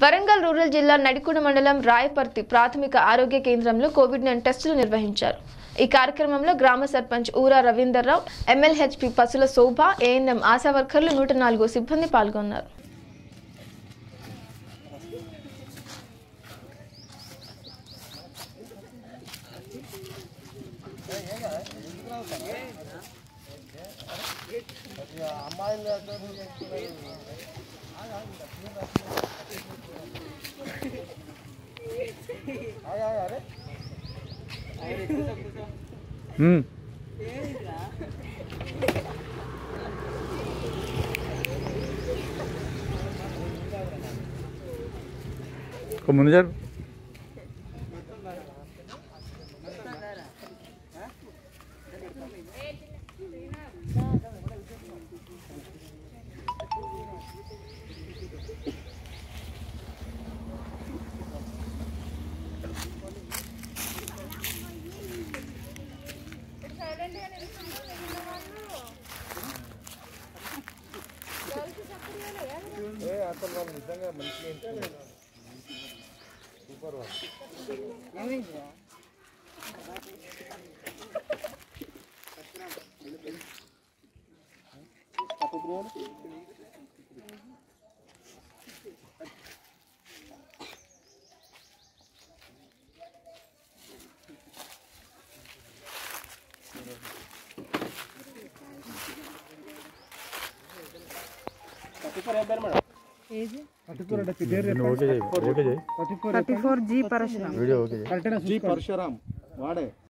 Warangal rural జిల్లా నడికుడ మండలం రాయపర్తి ప్రాథమిక ఆరోగ్య కేంద్రంలో కోవిడ్-19 టెస్టులు నిర్వహించారు। ఈ కార్యక్రమంలో గ్రామ సర్పంచ్ ఊరా రవీందర్రావు, ఎమ్మెల్యేహెచ్పీ పసుల శోభ, ఏఎన్ఎం ఆశా వర్కర్లు 104 సిబ్బంది పాల్గొన్నారు। ముందు జరు G परशुराम।